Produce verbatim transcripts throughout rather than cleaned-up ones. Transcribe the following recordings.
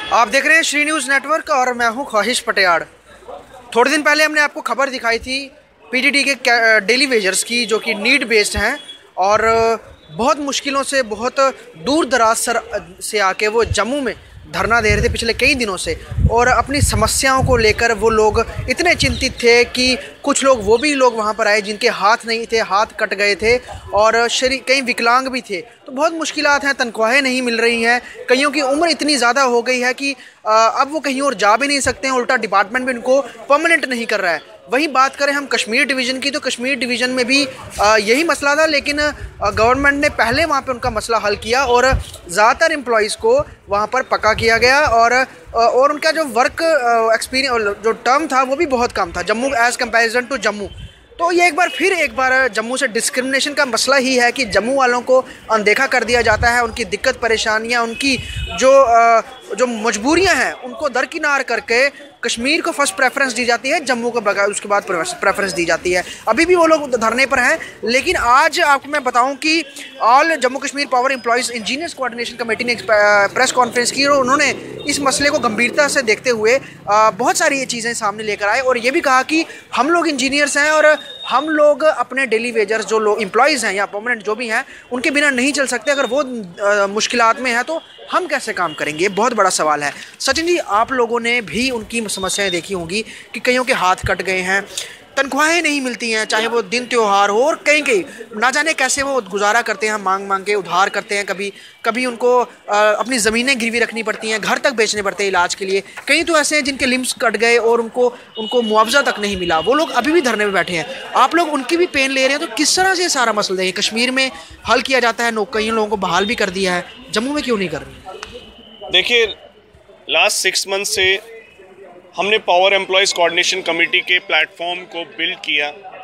आप देख रहे हैं श्री न्यूज़ नेटवर्क और मैं हूं ख्वाहिश पटियाड़। थोड़े दिन पहले हमने आपको खबर दिखाई थी पीडीडी के डेली वेजर्स की, जो कि नीड बेस्ड हैं और बहुत मुश्किलों से, बहुत दूर दराज सर से आके वो जम्मू में धरना दे रहे थे पिछले कई दिनों से, और अपनी समस्याओं को लेकर वो लोग इतने चिंतित थे कि कुछ लोग वो भी लोग वहाँ पर आए जिनके हाथ नहीं थे, हाथ कट गए थे और शरीर कई विकलांग भी थे। तो बहुत मुश्किलात हैं, तनख्वाहें नहीं मिल रही हैं, कईयों की उम्र इतनी ज़्यादा हो गई है कि अब वो कहीं और जा भी नहीं सकते हैं, उल्टा डिपार्टमेंट भी उनको परमानेंट नहीं कर रहा है। वहीं बात करें हम कश्मीर डिवीज़न की, तो कश्मीर डिवीज़न में भी आ, यही मसला था, लेकिन गवर्नमेंट ने पहले वहाँ पे उनका मसला हल किया और ज़्यादातर एम्प्लॉइज़ को वहाँ पर पक्का किया गया और और उनका जो वर्क एक्सपीरियंस जो टर्म था वो भी बहुत कम था Jammu as comparison to Jammu. तो ये एक बार फिर एक बार जम्मू से डिस्क्रिमिनेशन का मसला ही है कि जम्मू वालों को अनदेखा कर दिया जाता है, उनकी दिक्कत परेशानियां, उनकी जो जो मजबूरियां हैं उनको दरकिनार करके कश्मीर को फर्स्ट प्रेफरेंस दी जाती है, जम्मू को बगैर उसके बाद प्रेफरेंस दी जाती है। अभी भी वो लोग धरने पर हैं, लेकिन आज आपको मैं बताऊं कि all Jammu Kashmir power employees engineers coordination committee ने प्रेस कॉन्फ्रेंस की और उन्होंने इस मसले को गंभीरता से देखते हुए बहुत सारी ये चीज़ें सामने लेकर आए और ये भी कहा कि हम लोग इंजीनियर्स हैं और हम लोग अपने डेली वेजर्स जो लोग एम्प्लॉयज़ हैं या परमानेंट जो भी हैं उनके बिना नहीं चल सकते। अगर वो मुश्किलात में है तो हम कैसे काम करेंगे, बहुत बड़ा सवाल है। सचिन जी, आप लोगों ने भी उनकी समस्याएं देखी होंगी कि कईयों के हाथ कट गए हैं, तनख्वाहें नहीं मिलती हैं, चाहे वो दिन त्यौहार हो, और कहीं कहीं ना जाने कैसे वो गुजारा करते हैं, मांग मांग के उधार करते हैं, कभी कभी उनको आ, अपनी ज़मीनें गिरवी रखनी पड़ती हैं, घर तक बेचने पड़ते हैं इलाज के लिए। कई तो ऐसे हैं जिनके लिम्स कट गए और उनको उनको मुआवजा तक नहीं मिला, वो लोग अभी भी धरने में बैठे हैं। आप लोग उनकी भी पेन ले रहे हैं, तो किस तरह से सारा मसला है कश्मीर में हल किया जाता है? कई लोगों को बहाल भी कर दिया है, जम्मू में क्यों नहीं कर रही? देखिए, लास्ट सिक्स मंथ से हमने पावर एम्प्लॉयज़ कोऑर्डिनेशन कमेटी के प्लेटफॉर्म को बिल्ड किया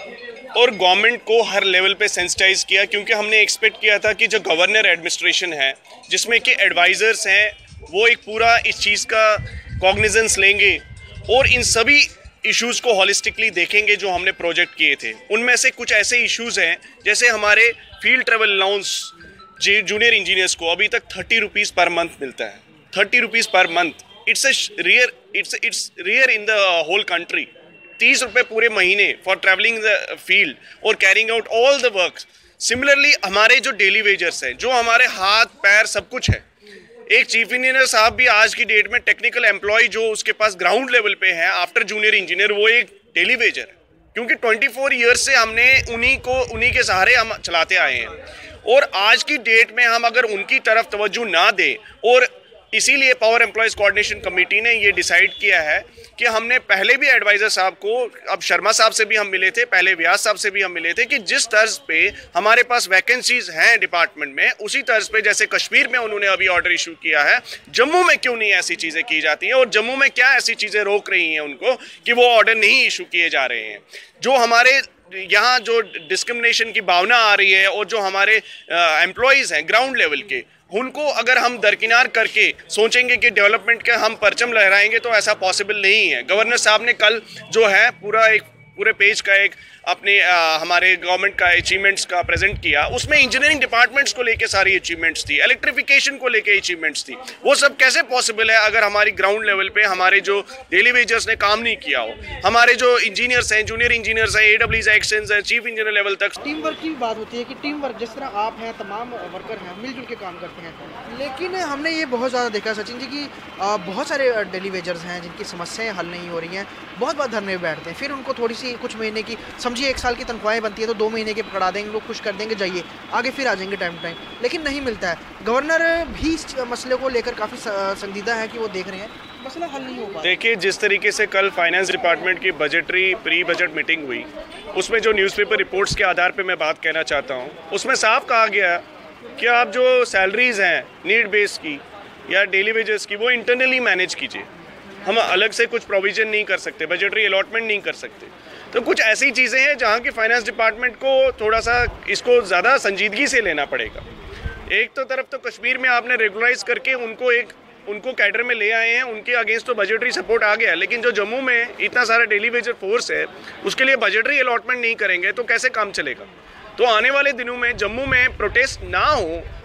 और गवर्नमेंट को हर लेवल पे सेंसिटाइज किया, क्योंकि हमने एक्सपेक्ट किया था कि जो गवर्नर एडमिनिस्ट्रेशन है जिसमें कि एडवाइज़र्स हैं वो एक पूरा इस चीज़ का कॉग्निजेंस लेंगे और इन सभी इश्यूज़ को हॉलिस्टिकली देखेंगे जो हमने प्रोजेक्ट किए थे। उनमें से कुछ ऐसे इश्यूज़ हैं जैसे हमारे field travel allowance junior engineers को अभी तक थर्टी रुपीज़ पर मंथ मिलता है, thirty rupees per month. It's a rare it's it's rare in the whole country. तीस रुपये पूरे महीने फॉर ट्रैवलिंग द फील्ड और carrying out all the work. Similarly हमारे जो डेली वेजर्स हैं, जो हमारे हाथ पैर सब कुछ है, एक चीफ इंजीनियर साहब भी आज की डेट में टेक्निकल एम्प्लॉय जो उसके पास ग्राउंड लेवल पे है आफ्टर जूनियर इंजीनियर, वो एक डेली वेजर है, क्योंकि ट्वेंटी फोर ईयर्स से हमने उन्हीं को उन्हीं के सहारे हम चलाते आए हैं। और आज की डेट में हम अगर उनकी तरफ तवज्जो ना दें, और इसीलिए पावर एम्प्लॉयज़ कोऑर्डिनेशन कमेटी ने ये डिसाइड किया है कि हमने पहले भी एडवाइज़र साहब को, अब शर्मा साहब से भी हम मिले थे, पहले व्यास साहब से भी हम मिले थे, कि जिस तर्ज पे हमारे पास वैकेंसीज हैं डिपार्टमेंट में, उसी तर्ज पे जैसे कश्मीर में उन्होंने अभी ऑर्डर इशू किया है, जम्मू में क्यों नहीं ऐसी चीज़ें की जाती हैं और जम्मू में क्या ऐसी चीज़ें रोक रही हैं उनको कि वो ऑर्डर नहीं इशू किए जा रहे हैं। जो हमारे यहाँ जो डिस्क्रिमिनेशन की भावना आ रही है और जो हमारे एम्प्लॉयज़ हैं ग्राउंड लेवल के, उनको अगर हम दरकिनार करके सोचेंगे कि डेवलपमेंट के हम परचम लहराएंगे तो ऐसा पॉसिबल नहीं है। गवर्नर साहब ने कल जो है पूरा एक पूरे पेज का एक अपने आ, हमारे गवर्नमेंट का अचीवमेंट्स का प्रेजेंट किया, उसमें इंजीनियरिंग डिपार्टमेंट्स को लेके सारी अचीवमेंट्स थी, इलेक्ट्रिफिकेशन को लेके अचीवमेंट्स थी। वो सब कैसे पॉसिबल है अगर हमारी ग्राउंड लेवल पे हमारे जो डेली वेजर्स ने काम नहीं किया हो? हमारे जो इंजीनियर्स हैं, जूनियर इंजीनियर्स हैं, एडब्ल्यूज एक्सचेंज है, चीफ इंजीनियर लेवल तक टीम वर्क की बात होती है कि टीम वर्क जिस तरह आप हैं, तमाम वर्कर हैं, मिलजुल के काम करते हैं, लेकिन हमने ये बहुत ज़्यादा देखा सचिन जी कि बहुत सारे डेली वेजर्स हैं जिनकी समस्याएं हल नहीं हो रही हैं, बहुत बार धरने में बैठते हैं, फिर उनको थोड़ी सी कुछ महीने की, समझिए एक साल की तनख्वाहें बनती है तो दो महीने के पकड़ा देंगे, लोग खुश कर देंगे, जाइए आगे, फिर आ जाएंगे टाइम टाइम, लेकिन नहीं मिलता है। गवर्नर भी इस मसले को लेकर काफ़ी संजीदा है कि वो देख रहे हैं मसला हल नहीं हो पा। देखिए, जिस तरीके से कल फाइनेंस डिपार्टमेंट की बजटरी प्री बजट मीटिंग हुई, उसमें जो न्यूज़पेपर रिपोर्ट्स के आधार पे मैं बात कहना चाहता हूँ, उसमें साफ कहा गया कि आप जो सैलरीज हैं नीड बेस की या डेली वेजेस की, वो इंटरनली मैनेज कीजिए, हम अलग से कुछ प्रोविज़न नहीं कर सकते, बजटरी अलॉटमेंट नहीं कर सकते। तो कुछ ऐसी चीज़ें हैं जहाँ की फाइनेंस डिपार्टमेंट को थोड़ा सा इसको ज़्यादा संजीदगी से लेना पड़ेगा। एक तो तरफ तो कश्मीर में आपने रेगुलराइज करके उनको एक उनको कैडर में ले आए हैं, उनके अगेंस्ट तो बजटरी सपोर्ट आ गया, लेकिन जो जम्मू में इतना सारा डेली वेजर फोर्स है उसके लिए बजटरी अलॉटमेंट नहीं करेंगे तो कैसे काम चलेगा? तो आने वाले दिनों में जम्मू में प्रोटेस्ट ना हो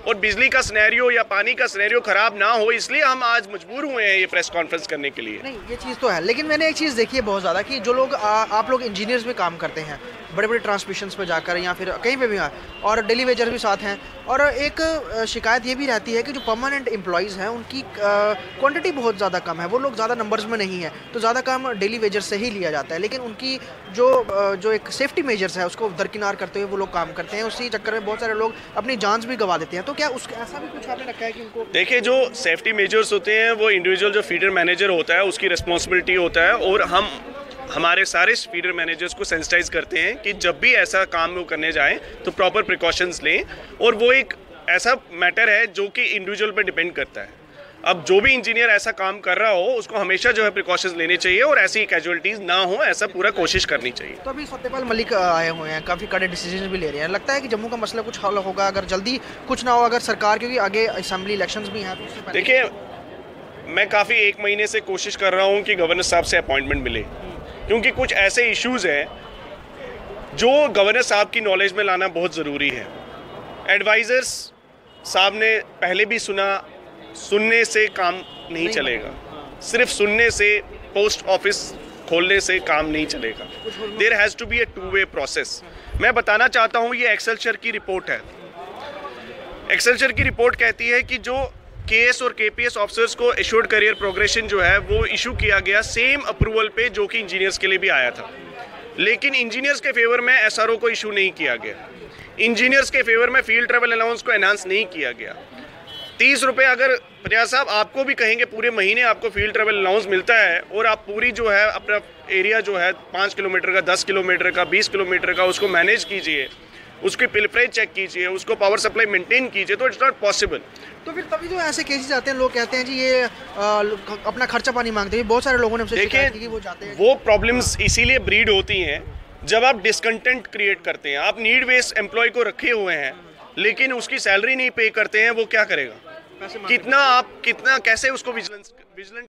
और बिजली का सिनेरियो या पानी का सिनेरियो खराब ना हो, इसलिए हम आज मजबूर हुए हैं ये प्रेस कॉन्फ्रेंस करने के लिए। नहीं, ये चीज़ तो है, लेकिन मैंने एक चीज़ देखी है बहुत ज़्यादा कि जो लोग आ, आप लोग इंजीनियर्स में काम करते हैं, बड़े बड़े ट्रांसमिशंस पे जाकर या फिर कहीं पे भी हैं, और डेली वेजर भी साथ हैं, और एक शिकायत ये भी रहती है कि जो परमानेंट एम्प्लॉयज़ हैं उनकी क्वांटिटी बहुत ज़्यादा कम है, वो लोग ज़्यादा नंबर्स में नहीं है, तो ज़्यादा काम डेली वेजर से ही लिया जाता है, लेकिन उनकी जो जो एक सेफ्टी मेजर्स है उसको दरकिनार करते हुए वो लोग काम करते हैं, उसी चक्कर में बहुत सारे लोग अपनी जान भी गंवा देते हैं। तो क्या उस ऐसा भी कुछ आपने रखा है कि उनको? देखिए, जो सेफ्टी मेजर्स होते हैं वो इंडिविजुअल जो फीडर मैनेजर होता है उसकी रिस्पॉन्सिबिलिटी होता है, और हम हमारे सारे फीडर मैनेजर्स को सेंसिटाइज करते हैं कि जब भी ऐसा काम वो करने जाएं तो प्रॉपर प्रिकॉशंस लें, और वो एक ऐसा मैटर है जो कि इंडिविजुअल पे डिपेंड करता है। अब जो भी इंजीनियर ऐसा काम कर रहा हो उसको हमेशा जो है प्रिकॉशंस लेने चाहिए और ऐसी कैजुअलिटीज़ ना हो, ऐसा पूरा कोशिश करनी चाहिए। तो अभी सत्यपाल मलिक आए हुए हैं, काफ़ी कड़े डिसीजन भी ले रहे हैं, लगता है कि जम्मू का मसला कुछ हल होगा अगर जल्दी कुछ ना हो, अगर सरकार, क्योंकि आगे असेंबली इलेक्शंस भी हैं तो उससे पहले। देखिए, मैं काफ़ी एक महीने से कोशिश कर रहा हूँ कि गवर्नर साहब से अपॉइंटमेंट मिले, क्योंकि कुछ ऐसे इश्यूज़ हैं जो गवर्नर साहब की नॉलेज में लाना बहुत ज़रूरी है। एडवाइज़र्स साहब ने पहले भी सुना, सुनने से काम नहीं चलेगा, सिर्फ सुनने से, पोस्ट ऑफिस खोलने से काम नहीं चलेगा। There has to be a two way process. मैं बताना चाहता हूँ, ये एक्सेलचर की रिपोर्ट है। एक्सेलचर की रिपोर्ट कहती है कि जो केएस और केपीएस ऑफिसर्स को एश्योर्ड करियर प्रोग्रेशन जो है वो इशू किया गया सेम अप्रूवल पे जो कि इंजीनियर्स के लिए भी आया था, लेकिन इंजीनियर्स के फेवर में एसआरओ को इशू नहीं किया गया। इंजीनियर्स के फेवर में फील्ड ट्रैवल अलाउंस को एनहांस नहीं किया गया। तीस रुपये अगर पंजाब साहब आपको भी कहेंगे पूरे महीने आपको फील्ड ट्रैवल अलाउंस मिलता है, और आप पूरी जो है अपना एरिया जो है पाँच किलोमीटर का, दस किलोमीटर का, बीस किलोमीटर का उसको मैनेज कीजिए, उसकी पिलफरेज चेक कीजिए, उसको पावर सप्लाई मेंटेन कीजिए, तो इट्स नॉट पॉसिबल। तो फिर तभी जो ऐसे केसेस आते हैं, लोग कहते हैं जी ये आ, अपना खर्चा पानी मांगते हैं। बहुत सारे लोगों ने हमसे शिकायत की कि वो जाते हैं। वो प्रॉब्लम्स इसीलिए ब्रीड होती हैं जब आप डिसकंटेंट क्रिएट करते हैं। आप नीड बेस्ड एम्प्लॉय को रखे हुए हैं लेकिन उसकी सैलरी नहीं पे करते हैं, वो क्या करेगा? कितना आप कितना कैसे उसको विजिलेंस विजिलेंट